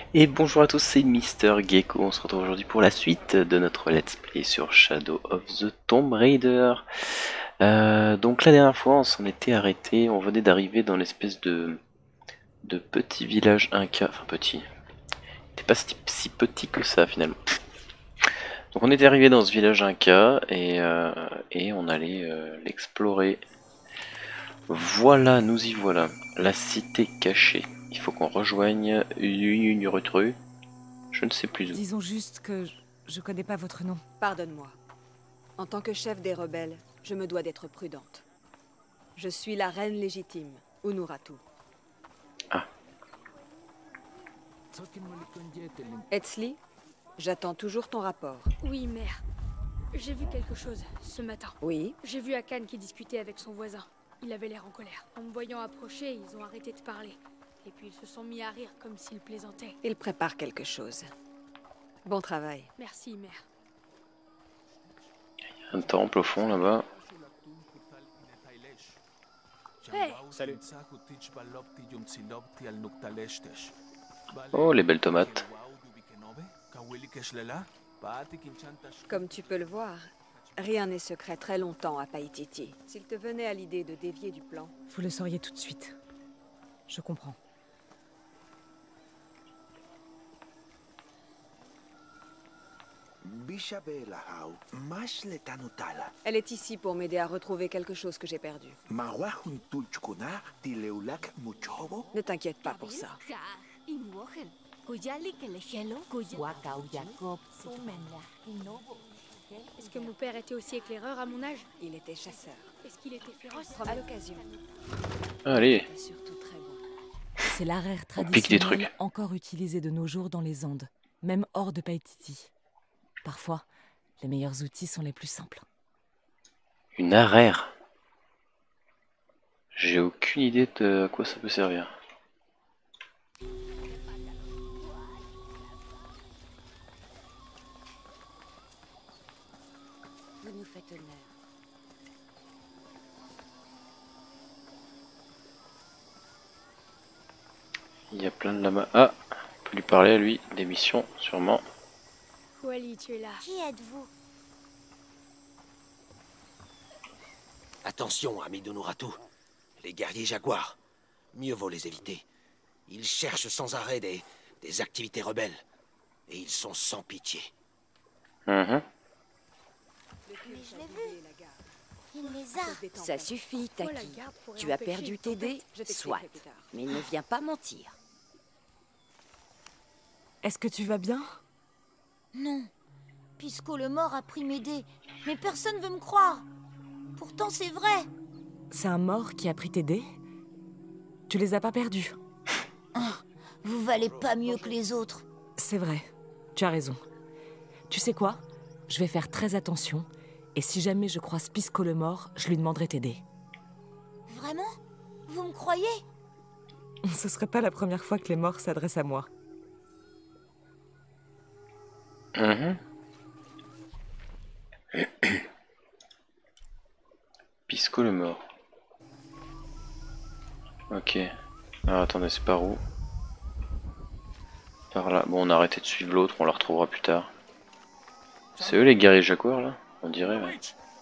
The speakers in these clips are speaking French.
Et bonjour à tous, c'est Mister Gecko. On se retrouve aujourd'hui pour la suite de notre let's play sur Shadow of the Tomb Raider. Donc la dernière fois, on s'en était arrêté. On venait d'arriver dans l'espèce de petit village Inca. Enfin petit. Il n'était pas si petit que ça finalement. Donc on était arrivé dans ce village Inca et on allait l'explorer. Voilà, nous y voilà. La cité cachée. Il faut qu'on rejoigne une rue. Je ne sais plus où. Disons juste que je connais pas votre nom. Pardonne-moi. En tant que chef des rebelles, je me dois d'être prudente. Je suis la reine légitime, Unuratu. Ah. Etzli, j'attends toujours ton rapport. Oui, mère. J'ai vu quelque chose ce matin. Oui? J'ai vu Akan qui discutait avec son voisin. Il avait l'air en colère. En me voyant approcher, ils ont arrêté de parler. Et puis ils se sont mis à rire comme s'ils plaisantaient. Il prépare quelque chose. Bon travail. Merci, mère. Un temple au fond là-bas. Hey! Salut. Oh, les belles tomates. Comme tu peux le voir, rien n'est secret très longtemps à Paititi. S'il te venait à l'idée de dévier du plan, Vous le sauriez tout de suite. Je comprends. elle est ici pour m'aider à retrouver quelque chose que j'ai perdu. Ne t'inquiète pas pour ça. Est-ce que mon père était aussi éclaireur à mon âge? Il était chasseur. Est-ce qu'il était féroce? À l'occasion. Allez, Et surtout très bon. C'est l'arère on pique des traditionnelle trucs. encore utilisée de nos jours dans les Andes, même hors de Paititi. Parfois, les meilleurs outils sont les plus simples. Une arère. J'ai aucune idée de à quoi ça peut servir. Vous nous faites honneur. Il y a plein de lamas. Ah, on peut lui parler à lui. Des missions, sûrement. Wally, tu es là. Qui êtes-vous? Attention, amis d'Unuratu. Les guerriers jaguars. Mieux vaut les éviter. Ils cherchent sans arrêt des activités rebelles. Et ils sont sans pitié. Mhm. Mais je l'ai vu. Il les a. Ça suffit, Pourquoi la Taki. garde pourrait Tu as empêcher perdu une tes tempête? dés, Je soit. t'expliquerai plus tard. Mais ne viens pas mentir. Est-ce que tu vas bien? Non. Pisco le mort a pris mes dés. Mais personne veut me croire. Pourtant, c'est vrai. C'est un mort qui a pris tes dés? Tu les as pas perdus. Vous valez pas mieux que les autres. C'est vrai, tu as raison. Tu sais quoi? Je vais faire très attention, et si jamais je croise Pisco le mort, je lui demanderai tes dés. Vraiment? Vous me croyez? Ce serait pas la première fois que les morts s'adressent à moi. Mhm. Pisco le mort. Ok. Alors attendez, c'est par où? Par là. Bon, on a arrêté de suivre l'autre, on la retrouvera plus tard. C'est eux les guerriers jaguars là? On dirait, ouais.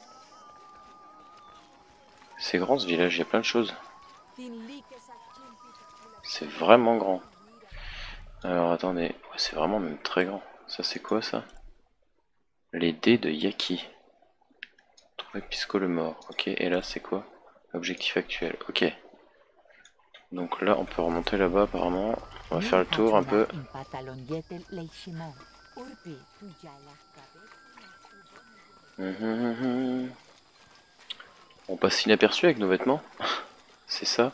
C'est grand ce village, il y a plein de choses. C'est vraiment grand. Alors attendez, ouais, c'est vraiment même très grand. Ça c'est quoi ça? Les dés de Yaki. Trouver Pisco le mort. Ok, et là c'est quoi? Objectif actuel. Ok. Donc là on peut remonter là-bas apparemment. On va faire le tour un peu. On passe inaperçu avec nos vêtements. C'est ça.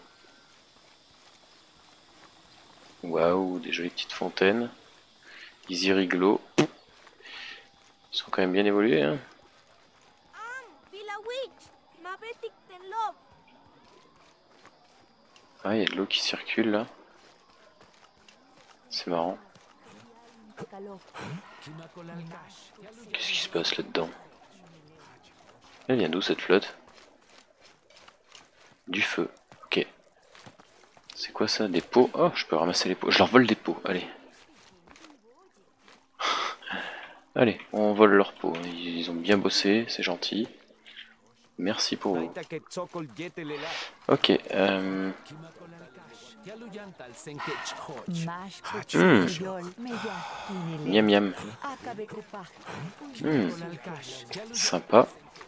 Waouh, des jolies petites fontaines. Ils irriglo. Ils sont quand même bien évolués, hein. Ah, il y a de l'eau qui circule là. C'est marrant. Qu'est-ce qui se passe là-dedans? Elle vient d'où cette flotte? Du feu. Ok. C'est quoi ça? Des pots? Oh, je peux ramasser les pots. Je leur vole des pots. Allez. Allez, on vole leur peau. Ils ont bien bossé, c'est gentil. Merci pour vous. Ok. Miam miam. Sympa.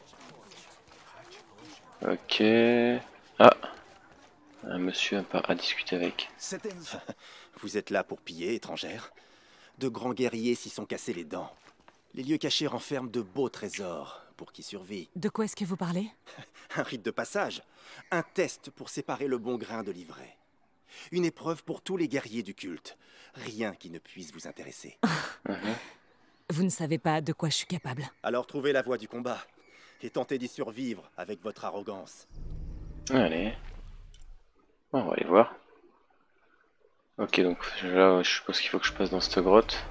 Ok. Ah. Un monsieur à discuter avec. Vous êtes là pour piller, étrangère? De grands guerriers s'y sont cassés les dents. Les lieux cachés renferment de beaux trésors pour qui survit. De quoi est-ce que vous parlez? Un rite de passage, un test pour séparer le bon grain de l'ivraie. Une épreuve pour tous les guerriers du culte. Rien qui ne puisse vous intéresser. Vous ne savez pas de quoi je suis capable. Alors trouvez la voie du combat et tentez d'y survivre avec votre arrogance. Allez. On va aller voir. Ok, donc là, je suppose qu'il faut que je passe dans cette grotte.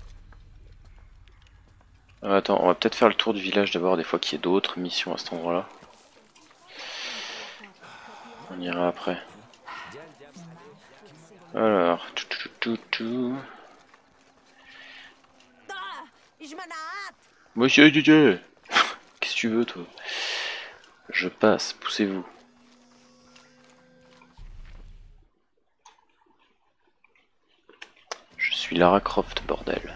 Attends, on va peut-être faire le tour du village d'abord, des fois qu'il y ait d'autres missions à cet endroit-là. On ira après. Alors, Monsieur Didier, qu'est-ce que tu veux, toi? Je passe, poussez-vous. Je suis Lara Croft, bordel.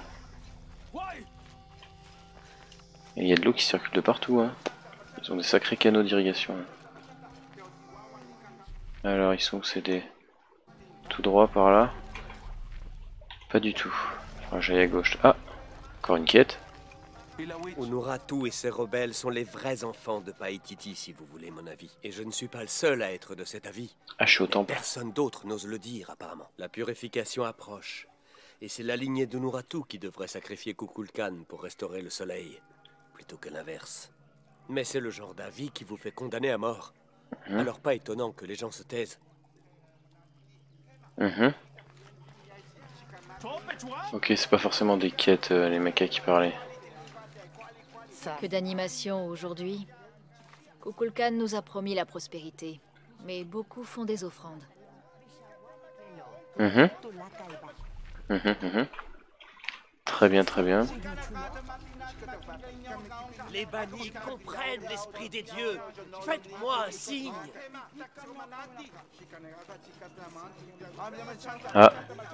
Et il y a de l'eau qui circule de partout, hein. Ils ont des sacrés canaux d'irrigation. Alors, ils sont où, c'est des... Tout droit par là? Pas du tout. Enfin, j'aille à gauche. Ah! Encore une quête. Unuratu et ses rebelles sont les vrais enfants de Paititi, si vous voulez mon avis. Et je ne suis pas le seul à être de cet avis. Ah, je suis au temple. Personne d'autre n'ose le dire, apparemment. La purification approche. Et c'est la lignée d'Unuratu qui devrait sacrifier Kukulkan pour restaurer le soleil, plutôt que l'inverse. Mais c'est le genre d'avis qui vous fait condamner à mort. Alors pas étonnant que les gens se taisent. Ok, c'est pas forcément des quêtes, les mecs qui parlaient. Que d'animation aujourd'hui. Kukulkan nous a promis la prospérité, mais beaucoup font des offrandes. Très bien, très bien. Les bannis comprennent l'esprit des dieux. Faites-moi un signe. Ah.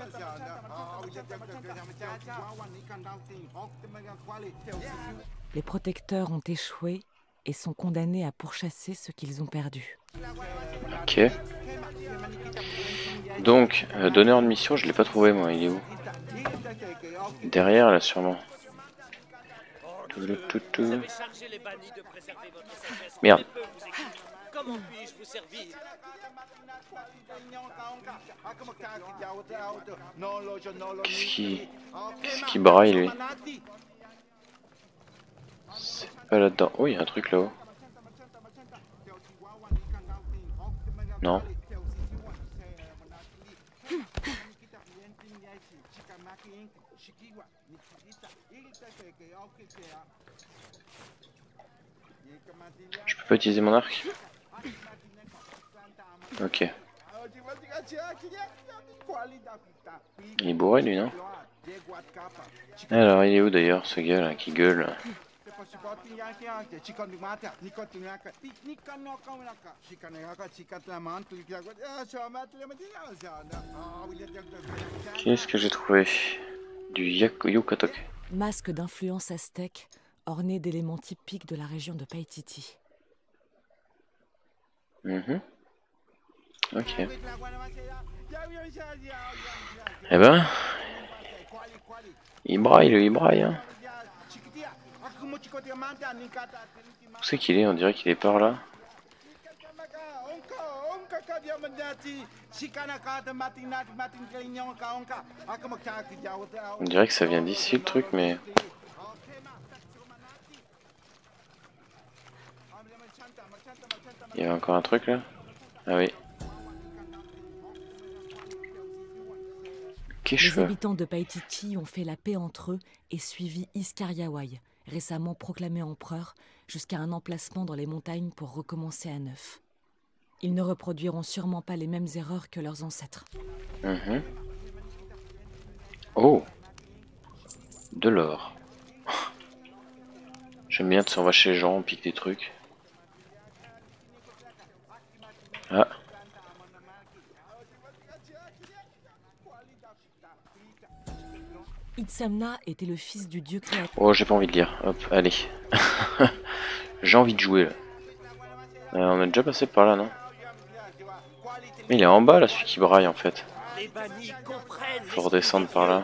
Les protecteurs ont échoué et sont condamnés à pourchasser ce qu'ils ont perdu. Ok. Donc, donneur de mission, je l'ai pas trouvé moi, il est où? Derrière là sûrement. Merde. Comment puis-je vous servir? Qu'est-ce qui braille lui? C'est pas là-dedans. Oh, il y a un truc là-haut. Non. Je peux pas utiliser mon arc? Ok. Il est bourré lui, non? Alors, il est où d'ailleurs ce gars là qui gueule? Qu'est-ce que j'ai trouvé? Du Yukatok. Masque d'influence aztèque, orné d'éléments typiques de la région de Paititi. Ok. Eh ben... Il braille, hein. Où c'est qu'il est? On dirait qu'il est par là. On dirait que ça vient d'ici le truc, mais... Il y avait encore un truc là? Ah oui. Les habitants de Paititi ont fait la paix entre eux et suivi Iskariawai, récemment proclamé empereur, jusqu'à un emplacement dans les montagnes pour recommencer à neuf. Ils ne reproduiront sûrement pas les mêmes erreurs que leurs ancêtres. Oh, de l'or. J'aime bien, on va chez les gens, on pique des trucs. Ah. Itzamna était le fils du dieu créateur. Oh, j'ai pas envie de lire. Hop, allez. J'ai envie de jouer là. On a déjà passé par là, non? Mais il est en bas là, celui qui braille en fait. Faut redescendre par là.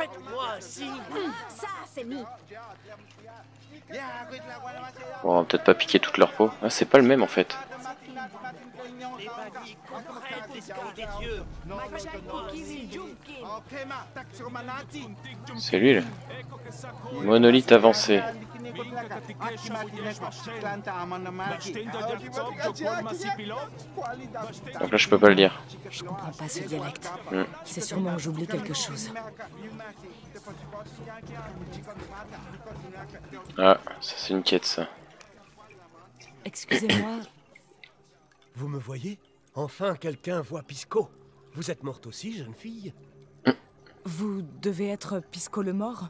Bon, on va peut-être pas piquer toute leur peau. Ah, c'est pas le même en fait. C'est lui là. Monolithe avancé. Donc là je peux pas le lire. Je comprends pas ce dialecte. C'est sûrement que j'oublie quelque chose. Ah, ça c'est une quête ça. Excusez-moi. Vous me voyez? Enfin quelqu'un voit Pisco. Vous êtes morte aussi, jeune fille? Vous devez être Pisco le mort?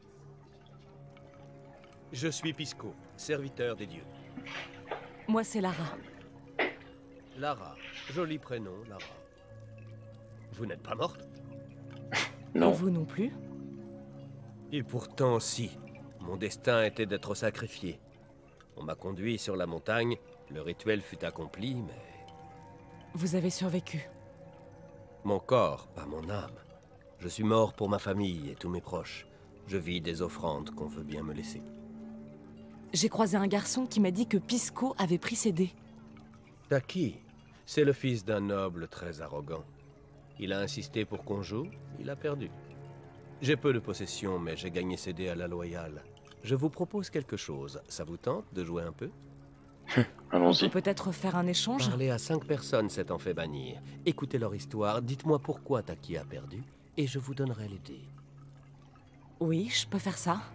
Je suis Pisco, serviteur des dieux. Moi c'est Lara. Lara, joli prénom, Lara. Vous n'êtes pas morte? Non. Et vous non plus? Et pourtant si. Mon destin était d'être sacrifié. On m'a conduit sur la montagne, le rituel fut accompli, mais... Vous avez survécu. Mon corps, pas mon âme. Je suis mort pour ma famille et tous mes proches. Je vis des offrandes qu'on veut bien me laisser. J'ai croisé un garçon qui m'a dit que Pisco avait pris ses dés. Taki, c'est le fils d'un noble très arrogant. Il a insisté pour qu'on joue, il a perdu. J'ai peu de possessions, mais j'ai gagné ses dés à la loyale. Je vous propose quelque chose. Ça vous tente de jouer un peu? On Allons-y. peut peut-être faire un échange? Parler à 5 personnes s'est en fait bannir. Écoutez leur histoire, dites-moi pourquoi Taki a perdu, et je vous donnerai les dés. Oui, je peux faire ça.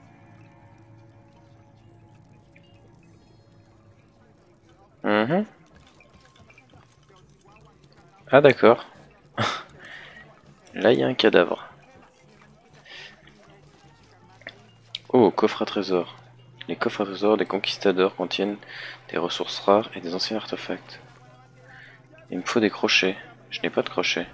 Mhm. Ah d'accord. Là il y a un cadavre. Oh, coffre à trésor. Les coffres à trésor des conquistadors contiennent des ressources rares et des anciens artefacts. Il me faut des crochets. Je n'ai pas de crochets.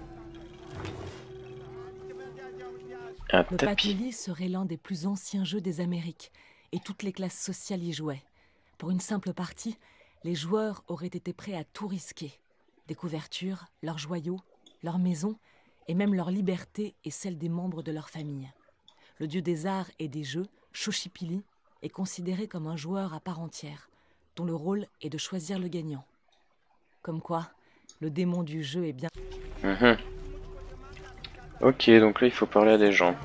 Un Le tapis. Pateli serait l'un des plus anciens jeux des Amériques, et toutes les classes sociales y jouaient. Pour une simple partie, les joueurs auraient été prêts à tout risquer. Des couvertures, leurs joyaux, leurs maisons, et même leur liberté et celle des membres de leur famille. Le dieu des arts et des jeux, Xochipilli, est considéré comme un joueur à part entière, dont le rôle est de choisir le gagnant. Comme quoi, le démon du jeu est bien... Mhm. Ok, donc là il faut parler à des gens.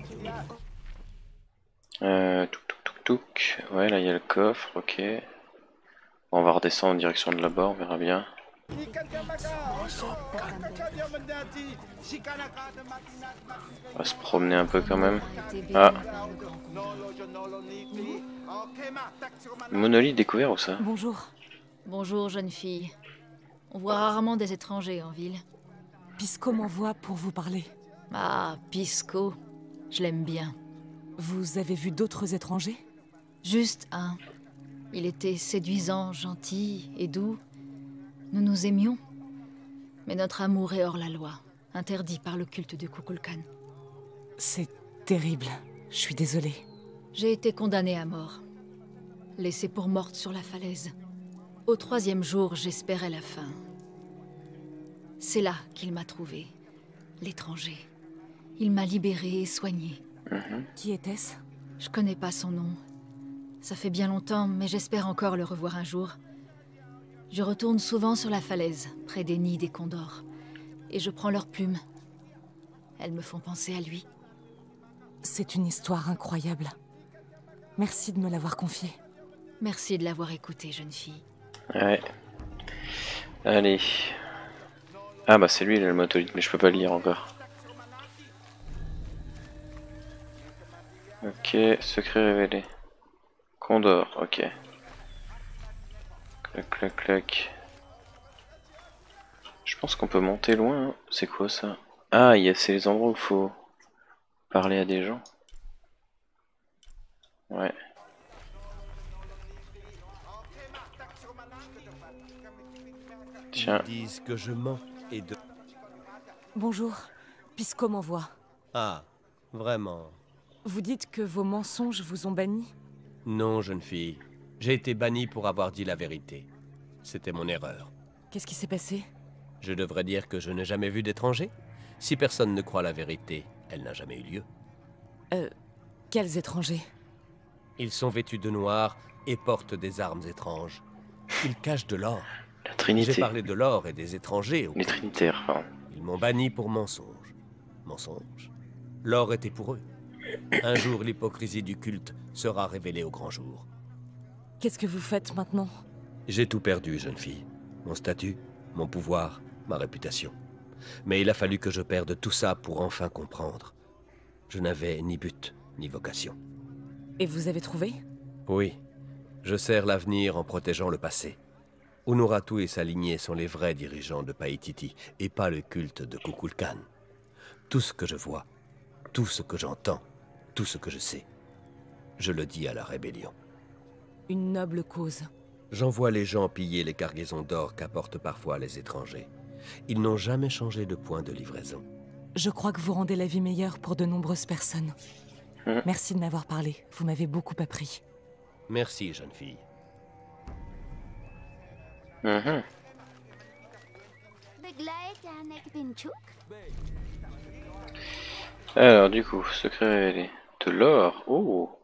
Touk touk touk touk. Ouais, là il y a le coffre, ok. Bon, on va redescendre en direction de là-bas, on verra bien. On va se promener un peu quand même. Ah, monolithe découvert ou ça? Bonjour, Bonjour, jeune fille. On voit rarement des étrangers en ville. Pisco m'envoie pour vous parler. Ah, Pisco. Je l'aime bien. Vous avez vu d'autres étrangers? Juste un. Il était séduisant, gentil et doux. Nous nous aimions. Mais notre amour est hors la loi, interdit par le culte de Kukulkan. C'est terrible. Je suis désolée. J'ai été condamnée à mort. Laissée pour morte sur la falaise. Au 3e jour, j'espérais la fin. C'est là qu'il m'a trouvée, l'étranger. Il m'a libérée et soignée. Qui était-ce? Je connais pas son nom. Ça fait bien longtemps, mais j'espère encore le revoir un jour. Je retourne souvent sur la falaise, près des nids des condors. Et je prends leurs plumes. Elles me font penser à lui. C'est une histoire incroyable. Merci de me l'avoir confiée. Merci de l'avoir écouté, jeune fille. Ouais. Allez. Ah bah c'est lui le monolithe, mais je peux pas le lire encore. Ok, secret révélé. Condor, ok. Clac clac clac. Je pense qu'on peut monter loin, hein. C'est quoi ça? Ah, c'est les endroits où il faut parler à des gens. Ouais. Tiens. Ils disent que je mens et de... Bonjour, Pisco m'envoie. Ah, vraiment? Vous dites que vos mensonges vous ont banni? Non, jeune fille. J'ai été banni pour avoir dit la vérité. C'était mon erreur. Qu'est-ce qui s'est passé? Je devrais dire que je n'ai jamais vu d'étranger. Si personne ne croit la vérité, elle n'a jamais eu lieu. Quels étrangers? Ils sont vêtus de noir et portent des armes étranges. Ils cachent de l'or. La Trinité. J'ai parlé de l'or et des étrangers. Les Trinitaires, pardon. Ils m'ont banni pour mensonge. Mensonge? L'or était pour eux. Un jour, l'hypocrisie du culte sera révélée au grand jour. Qu'est-ce que vous faites maintenant? J'ai tout perdu, jeune fille. Mon statut, mon pouvoir, ma réputation. Mais il a fallu que je perde tout ça pour enfin comprendre. Je n'avais ni but, ni vocation. Et vous avez trouvé? Oui, je sers l'avenir en protégeant le passé. Unuratu et sa lignée sont les vrais dirigeants de Paititi, et pas le culte de Kukulkan. Tout ce que je vois, tout ce que j'entends, tout ce que je sais, je le dis à la rébellion. Une noble cause. J'envoie les gens piller les cargaisons d'or qu'apportent parfois les étrangers. Ils n'ont jamais changé de point de livraison. Je crois que vous rendez la vie meilleure pour de nombreuses personnes. Merci de m'avoir parlé, vous m'avez beaucoup appris. Merci, jeune fille. Alors du coup, secret révélé. De l'or. Oh.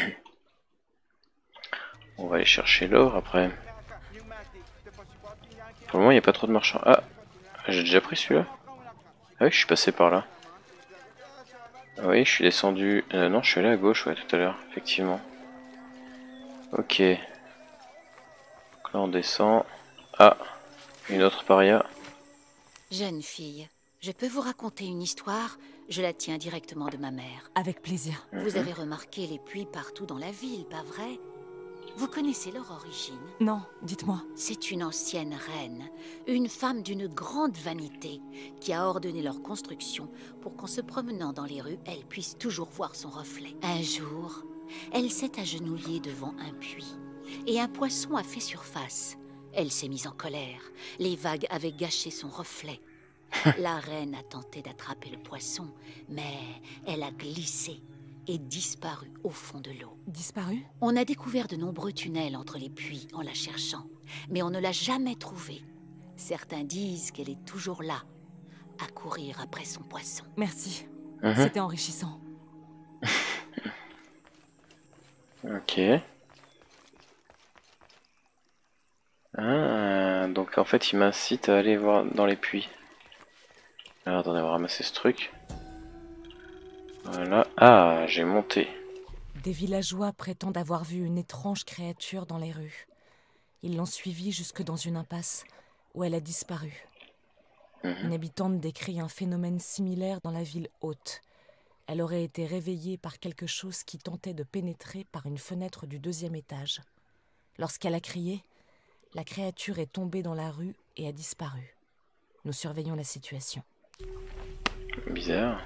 On va aller chercher l'or après. Pour le moment, il n'y a pas trop de marchands. Ah, j'ai déjà pris celui-là. Ah oui, je suis passé par là. Ah oui, je suis descendu. Non, je suis allé à gauche, ouais, tout à l'heure, effectivement. Ok. Donc là, on descend. Ah, une autre paria. Jeune fille, je peux vous raconter une histoire. Je la tiens directement de ma mère. Avec plaisir. Vous avez remarqué les puits partout dans la ville, pas vrai? Vous connaissez leur origine? Non, dites-moi. C'est une ancienne reine, une femme d'une grande vanité, qui a ordonné leur construction pour qu'en se promenant dans les rues, elle puisse toujours voir son reflet. Un jour, elle s'est agenouillée devant un puits, et un poisson a fait surface. Elle s'est mise en colère. Les vagues avaient gâché son reflet. La reine a tenté d'attraper le poisson, mais elle a glissé et disparu au fond de l'eau. Disparu? On a découvert de nombreux tunnels entre les puits en la cherchant, mais on ne l'a jamais trouvée. Certains disent qu'elle est toujours là, à courir après son poisson. Merci. C'était enrichissant. Ok. Ah, donc en fait il m'incite à aller voir dans les puits. Alors attendez, on va ramasser ce truc. Voilà. Ah, j'ai monté. Des villageois prétendent avoir vu une étrange créature dans les rues. Ils l'ont suivie jusque dans une impasse où elle a disparu. Une habitante décrit un phénomène similaire dans la ville haute. Elle aurait été réveillée par quelque chose qui tentait de pénétrer par une fenêtre du 2e étage. Lorsqu'elle a crié, la créature est tombée dans la rue et a disparu. Nous surveillons la situation. Bizarre.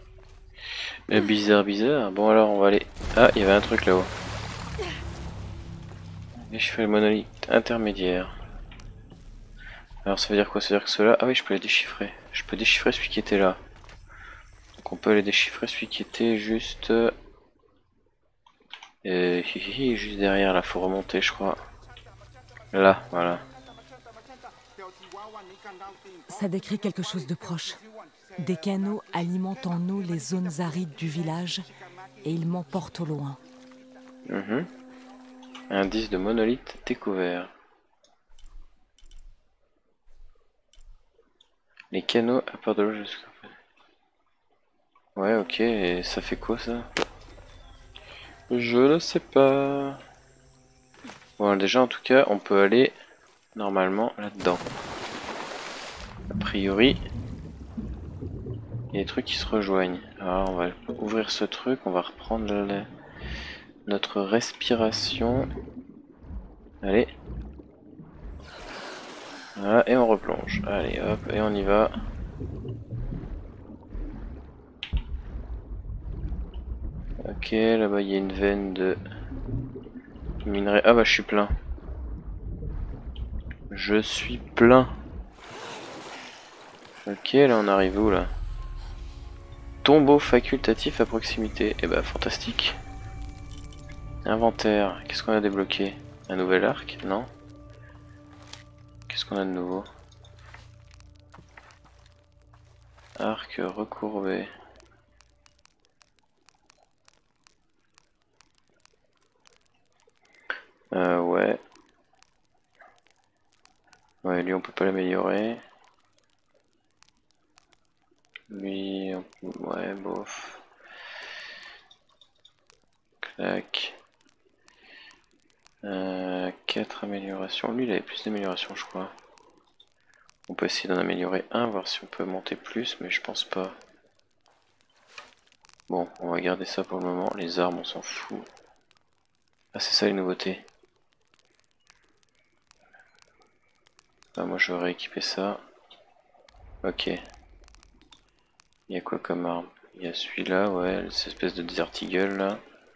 Bizarre. Bon alors on va aller... Ah, il y avait un truc là-haut. Déchiffrer le monolithe intermédiaire. Alors ça veut dire quoi? Ça veut dire que ceux-là... Ah oui, je peux les déchiffrer. Je peux déchiffrer celui qui était là. Donc on peut aller déchiffrer celui qui était juste... juste derrière là, faut remonter je crois. Là, voilà. Ça décrit quelque chose de proche. Des canaux alimentent en eau les zones arides du village et ils m'emportent au loin. Indice de monolithe découvert. Les canaux apportent de l'eau jusqu'à... Ouais, ok, et ça fait quoi ça? Je ne sais pas. Bon, déjà en tout cas, on peut aller normalement là-dedans. A priori, il y a des trucs qui se rejoignent. Alors on va ouvrir ce truc, on va reprendre notre respiration. Allez. Voilà, et on replonge. Allez hop, et on y va. Ok, là-bas il y a une veine de minerai. Ah bah je suis plein. Je suis plein. Ok, là on arrive où là? Tombeau facultatif à proximité. Et bah fantastique. Inventaire, qu'est-ce qu'on a débloqué? Un nouvel arc? Non. Qu'est-ce qu'on a de nouveau? Arc recourbé. Ouais. Ouais, lui on peut pas l'améliorer. Lui, ouais, bof. Clac. 4 améliorations. Lui il avait plus d'améliorations je crois. On peut essayer d'en améliorer un, voir si on peut monter plus, mais je pense pas. Bon, on va garder ça pour le moment. Les armes on s'en fout. Ah c'est ça les nouveautés. Ah, moi je vais rééquiper ça. Ok. Il y a quoi comme arme? Il y a celui-là, ouais, cette espèce de Desert Eagle là.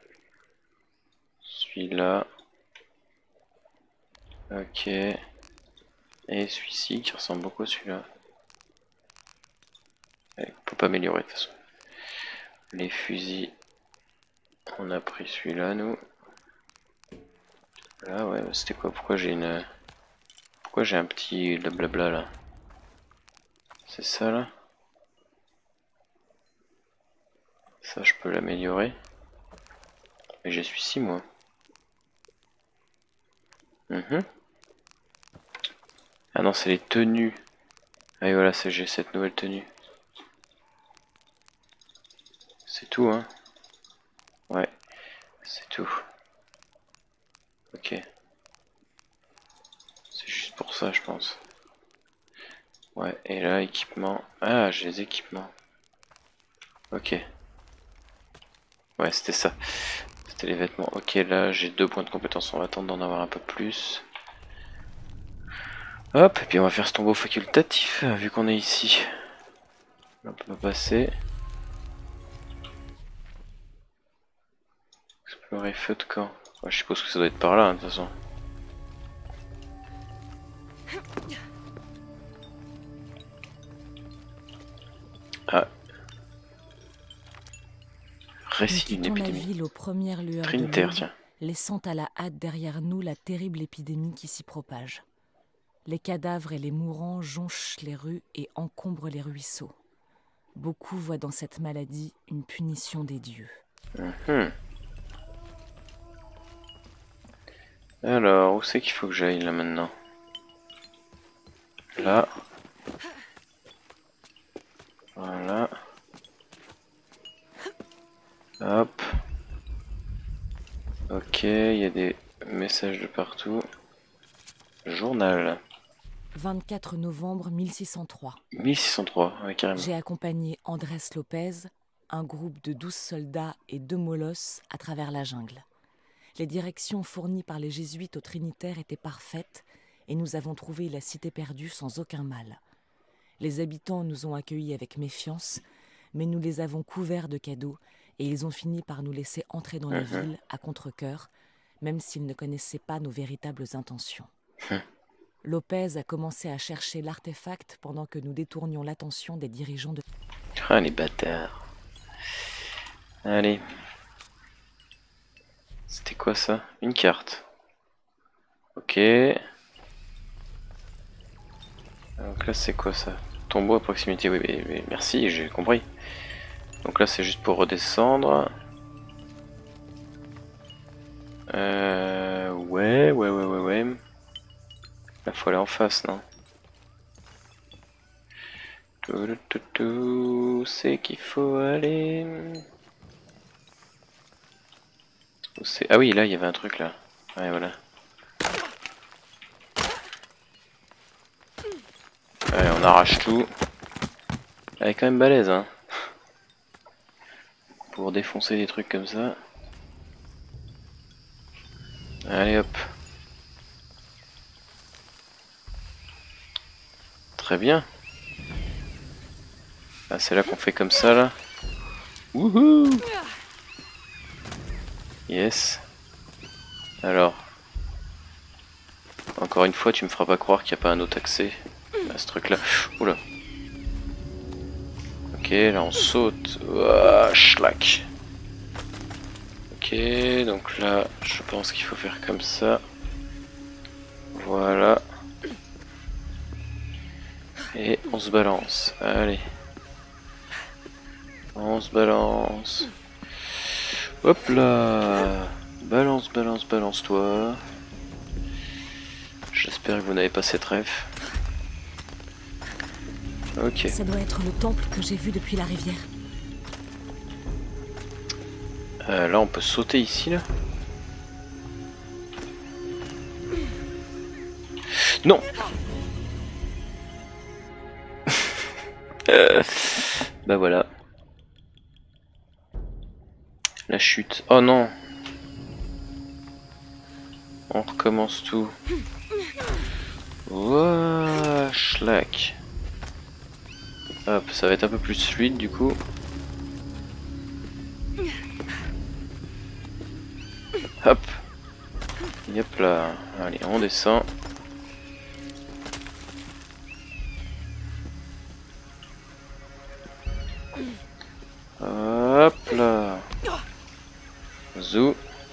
Celui-là. Ok. Et celui-ci qui ressemble beaucoup à celui-là. On peut pas améliorer de toute façon. Les fusils. On a pris celui-là nous. Là ouais, c'était quoi? Pourquoi j'ai une... Pourquoi j'ai un petit blablabla là? C'est ça là? Ça je peux l'améliorer. Mais j'ai celui-ci moi. Ah non, c'est les tenues. Ah et voilà, j'ai cette nouvelle tenue. C'est tout hein. Ouais, c'est tout. Ok. C'est juste pour ça je pense. Ouais, et là, équipement. Ah, j'ai les équipements. Ok. Ouais, c'était ça. C'était les vêtements. Ok, là, j'ai 2 points de compétence. On va attendre d'en avoir un peu plus. Hop, et puis on va faire ce tombeau facultatif, vu qu'on est ici. Là, on peut pas passer. Explorer feu de camp. Ouais, je suppose que ça doit être par là, hein, de toute façon. Ah. Récit d'une épidémie. La ville aux premières lueurs Trinitaire, de tiens. Laissant à la hâte derrière nous la terrible épidémie qui s'y propage. Les cadavres et les mourants jonchent les rues et encombrent les ruisseaux. Beaucoup voient dans cette maladie une punition des dieux. Alors, où c'est qu'il faut que j'aille là maintenant? Là. Voilà. Hop. Ok, il y a des messages de partout. Journal. 24 novembre 1603. 1603, oui carrément. J'ai accompagné Andrés Lopez, un groupe de 12 soldats et 2 molosses à travers la jungle. Les directions fournies par les jésuites au Trinitaire étaient parfaites et nous avons trouvé la cité perdue sans aucun mal. Les habitants nous ont accueillis avec méfiance, mais nous les avons couverts de cadeaux et ils ont fini par nous laisser entrer dans la ville à contre-cœur, même s'ils ne connaissaient pas nos véritables intentions. Lopez a commencé à chercher l'artefact pendant que nous détournions l'attention des dirigeants de... Ah les bâtards. Allez. C'était quoi ça? Une carte. Ok. Donc là c'est quoi ça? Tombeau à proximité, oui mais merci, j'ai compris. Donc là c'est juste pour redescendre. Ouais. Là faut aller en face, non? C'est qu'il faut aller. Ah oui, là il y avait un truc là. Ouais, voilà. Allez, on arrache tout. Elle est quand même balèze, hein. Pour défoncer des trucs comme ça. Allez hop. Très bien. Ah, c'est là qu'on fait comme ça là. Wouhou! Yes. Alors. Encore une fois, tu me feras pas croire qu'il n'y a pas un autre accès à ce truc là. Oula. Ok, là on saute. Ouah, schlack. Ok, donc là, je pense qu'il faut faire comme ça. Voilà. Et on se balance. Allez. On se balance. Hop là. Balance, balance, balance-toi. J'espère que vous n'avez pas cette ref. Ok. Ça doit être le temple que j'ai vu depuis la rivière. Là on peut sauter ici là. Non. Bah voilà. La chute. Oh non. On recommence tout. Ouah, schlack. Hop, ça va être un peu plus fluide du coup. Hop. Yep là. Allez, on descend. Hop là. Zou.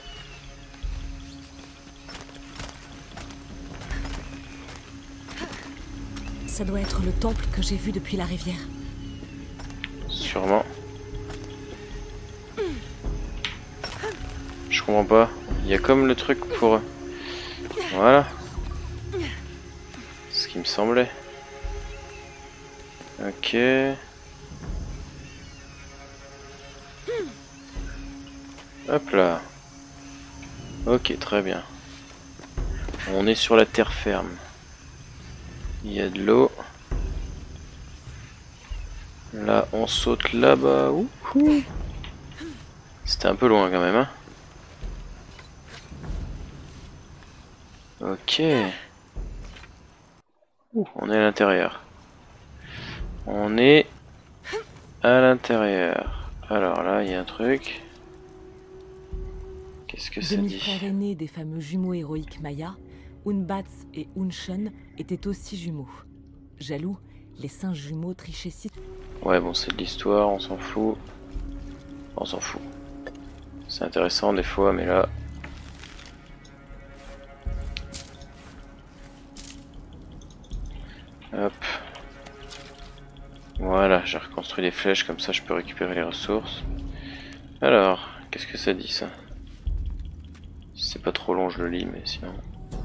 Ça doit être le temple que j'ai vu depuis la rivière. Sûrement. Je comprends pas. Il y a comme le truc pour... Voilà. Ce qui me semblait. Ok. Hop là. Ok, très bien. On est sur la terre ferme. Il y a de l'eau. Là, on saute là-bas. C'était un peu loin quand même, hein. Ok. On est à l'intérieur. On est à l'intérieur. Alors là, il y a un truc. Qu'est-ce que ça dit? Demi-frères aînés des fameux jumeaux héroïques Maya, Unbats et Unshun étaient aussi jumeaux. Jaloux, les singes jumeaux trichaient si... Ouais, bon, c'est de l'histoire, on s'en fout. On s'en fout. C'est intéressant des fois, mais là... Hop. Voilà, j'ai reconstruit les flèches, comme ça je peux récupérer les ressources. Alors, qu'est-ce que ça dit ça? Si c'est pas trop long, je le lis, mais sinon...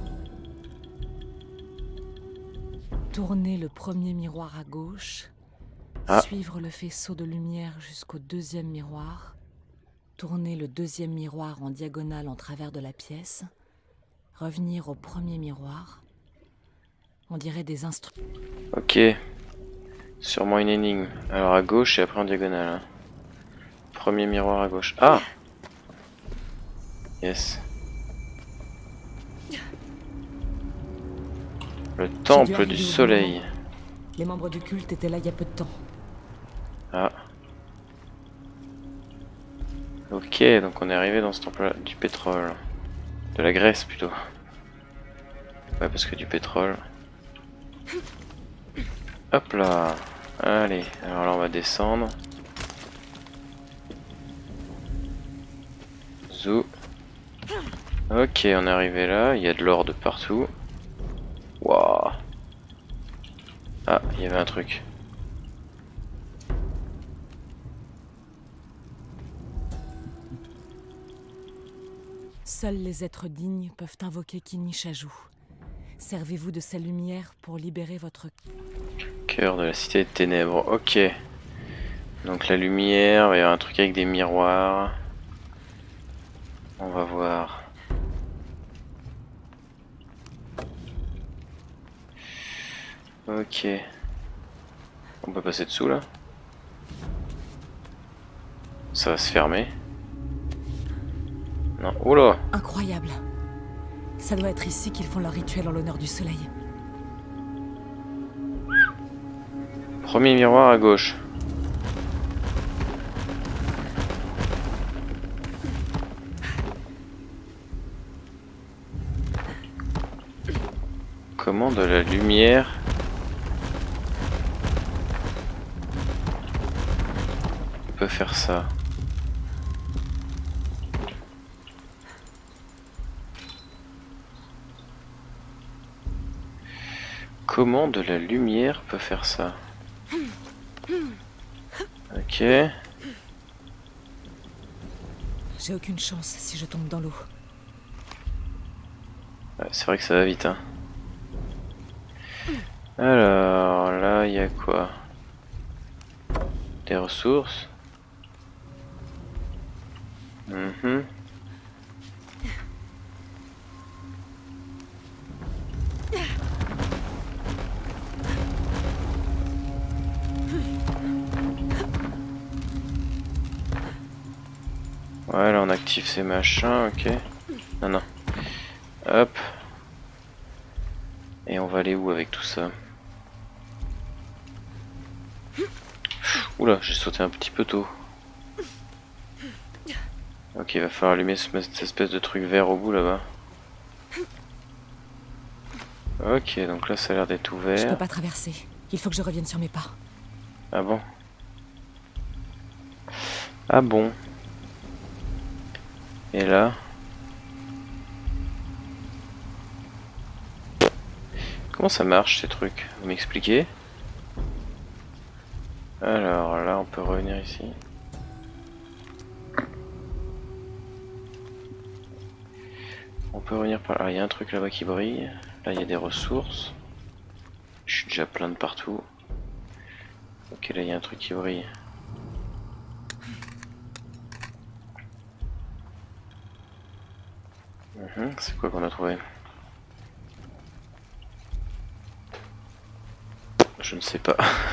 Tourner le premier miroir à gauche, suivre le faisceau de lumière jusqu'au deuxième miroir, tourner le deuxième miroir en diagonale en travers de la pièce, revenir au premier miroir. On dirait des instruments. Ok. Sûrement une énigme. Alors à gauche et après en diagonale. Hein. Premier miroir à gauche. Ah! Yes. Le temple du soleil. Les membres du culte étaient là il y a peu de temps. Ah. Ok, donc on est arrivé dans ce temple du pétrole. De la graisse plutôt. Ouais, parce que du pétrole. Hop là. Allez, alors là on va descendre. Zou. Ok, on est arrivé là, il y a de l'or de partout. Waouh. Ah, il y avait un truc. Seuls les êtres dignes peuvent invoquer Kinishaju. Servez-vous de sa lumière pour libérer votre... Cœur de la cité des ténèbres, ok. Donc la lumière, il y a un truc avec des miroirs. On va voir. Ok. On peut passer dessous là. Ça va se fermer. Non, oula. Incroyable. Ça doit être ici qu'ils font leur rituel en l'honneur du soleil. Premier miroir à gauche. Comment de la lumière peut faire ça? Comment de la lumière peut faire ça? Ok. J'ai aucune chance si je tombe dans l'eau. Ouais, c'est vrai que ça va vite, hein. Alors, là, il y a quoi? Des ressources. Mhm. Ouais, là on active ces machins, ok. Non, non. Hop. Et on va aller où avec tout ça? Oula, j'ai sauté un petit peu tôt. Ok, il va falloir allumer cette espèce de truc vert au bout là-bas. Ok, donc là ça a l'air d'être Je ouvert. peux pas traverser. Il faut que je revienne sur mes pas. Ah bon? Ah bon? Et là? Comment ça marche ces trucs? Vous m'expliquez? Alors là on peut revenir ici. On peut revenir par là. Il y a un truc là-bas qui brille. Là il y a des ressources. Je suis déjà plein de partout. Ok, là il y a un truc qui brille. C'est quoi qu'on a trouvé? Je ne sais pas.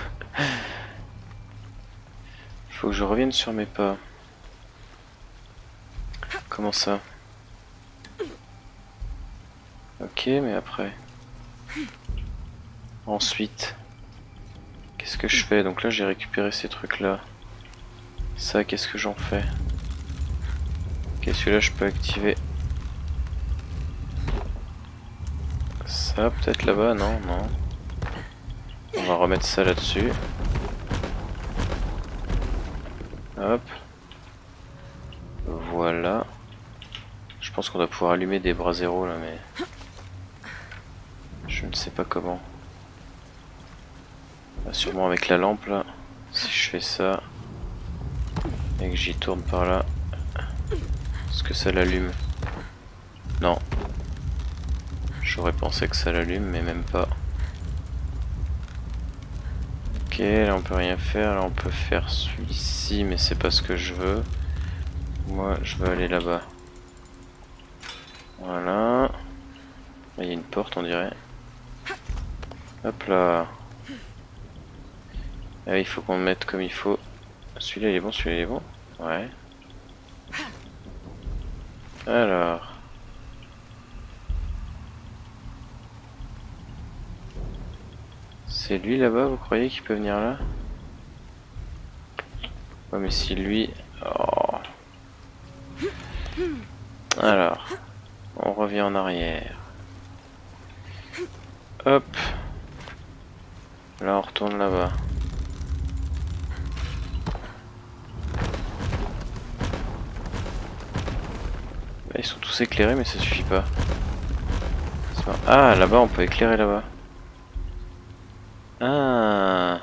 Faut que je revienne sur mes pas. Comment ça? Ok, mais après. Ensuite. Qu'est-ce que je fais? Donc là j'ai récupéré ces trucs là. Ça, qu'est-ce que j'en fais? Ok, celui-là je peux activer. Ça, peut-être là-bas? Non, non. On va remettre ça là-dessus. Hop. Voilà. Je pense qu'on doit pouvoir allumer des bras zéro là, mais... je ne sais pas comment. Ah, sûrement avec la lampe là. Si je fais ça... et que j'y tourne par là... est-ce que ça l'allume? Non. J'aurais pensé que ça l'allume, mais même pas. Ok, là on peut rien faire. Là on peut faire celui-ci, mais c'est pas ce que je veux. Moi, je veux aller là-bas. Voilà. Il y a une porte, on dirait. Hop là. Ah, il faut qu'on le mette comme il faut. Celui-là il est bon, celui-là il est bon. Ouais. Alors. C'est lui là-bas, vous croyez qu'il peut venir là? Ouais, mais si lui... oh. Alors. On revient en arrière. Hop. Là on retourne là-bas. Ils sont tous éclairés mais ça suffit pas. Ah, là-bas on peut éclairer là-bas. Ah.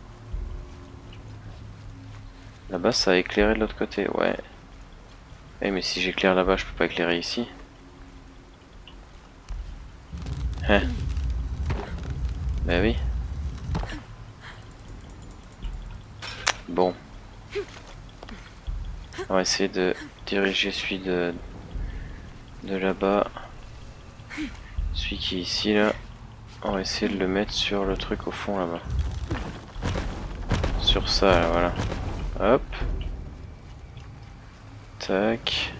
Là-bas ça a éclairé de l'autre côté, ouais. Eh mais si j'éclaire là-bas je peux pas éclairer ici. Hein. Bah oui. Bon. On va essayer de diriger celui de là-bas. Celui qui est ici là. On va essayer de le mettre sur le truc au fond là-bas. Sur ça là, voilà. Hop. Tac.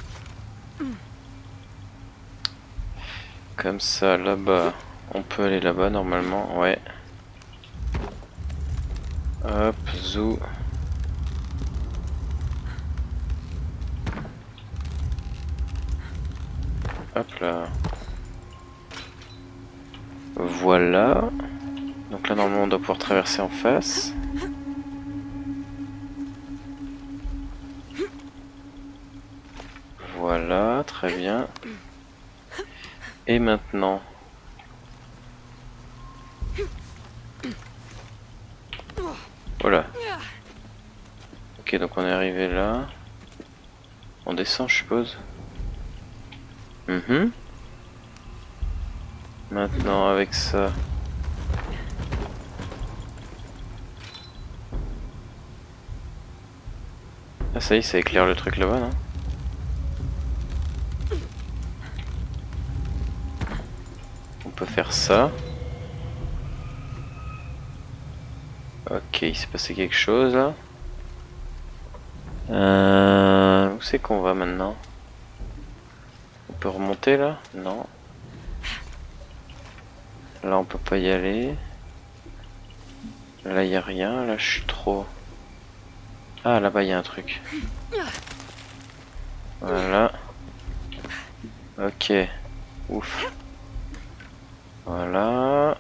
Comme ça là-bas. On peut aller là-bas normalement, ouais. Hop, zou. Hop là. Voilà. Donc là normalement on doit pouvoir traverser en face. très bien. Et maintenant... Voilà. Ok, donc on est arrivé là. On descend, je suppose. Maintenant, avec ça... Ah ça y est, ça éclaire le truc là-bas, non? On peut faire ça. Ok, il s'est passé quelque chose là. Où c'est qu'on va maintenant? On peut remonter là? Non. Là on peut pas y aller. Là y a rien, là je suis trop... Ah là-bas il y a un truc. Voilà. Ok. Ouf. Voilà.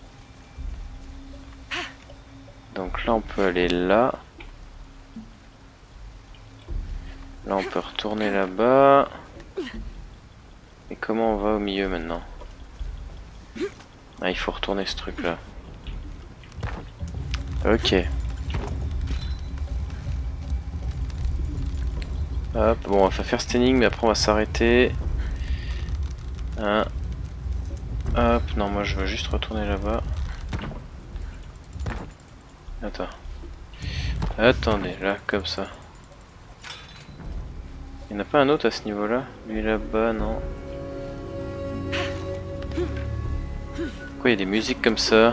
Donc là on peut aller là. Là on peut retourner là-bas. Et comment on va au milieu maintenant? Ah, il faut retourner ce truc là. Ok. Hop, bon on va faire cette énigme mais après on va s'arrêter. Hein. Hop, non moi je veux juste retourner là-bas. Attends. Attendez, là comme ça. Il n'y en a pas un autre à ce niveau-là? Lui là-bas, non. Pourquoi il y a des musiques comme ça?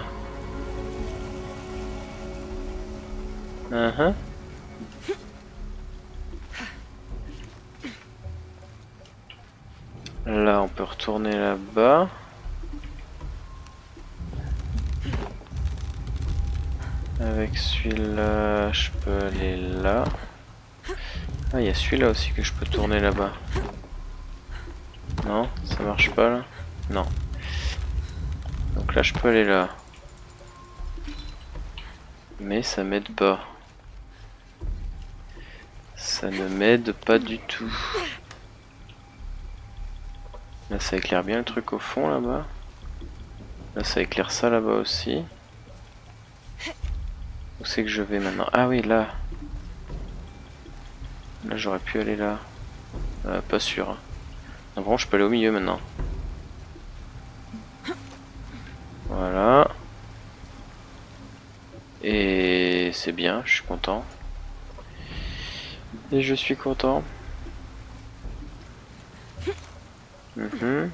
Là, on peut retourner là-bas. Avec celui-là, je peux aller là. Ah, il y a celui-là aussi que je peux tourner là-bas. Non, ça marche pas là? Non. Donc là, je peux aller là. Mais ça m'aide pas. Ça ne m'aide pas du tout. Là, ça éclaire bien le truc au fond là-bas. Là, ça éclaire ça là-bas aussi. Où c'est que je vais maintenant? Ah oui, là. Là, j'aurais pu aller là. Pas sûr. Hein. Donc, bon, je peux aller au milieu maintenant. Voilà. Et c'est bien, je suis content. Et je suis content. Moi,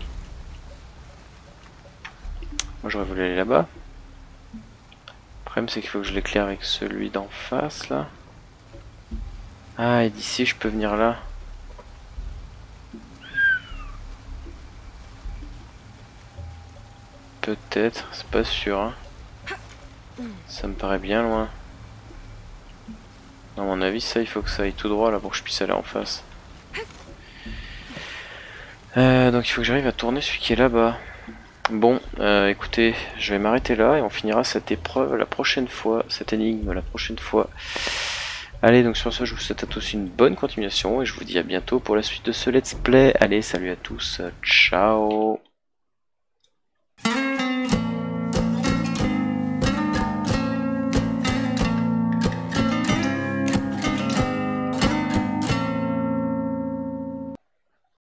j'aurais voulu aller là-bas. Le problème, c'est qu'il faut que je l'éclaire avec celui d'en face, là. Ah, et d'ici, je peux venir là. Peut-être, c'est pas sûr. Hein. Ça me paraît bien loin. À mon avis, ça, il faut que ça aille tout droit, là, pour que je puisse aller en face. Donc, il faut que j'arrive à tourner celui qui est là-bas. Bon, écoutez, je vais m'arrêter là et on finira cette épreuve la prochaine fois, cette énigme la prochaine fois. Allez, donc sur ce, je vous souhaite à tous une bonne continuation et je vous dis à bientôt pour la suite de ce let's play. Allez, salut à tous, ciao.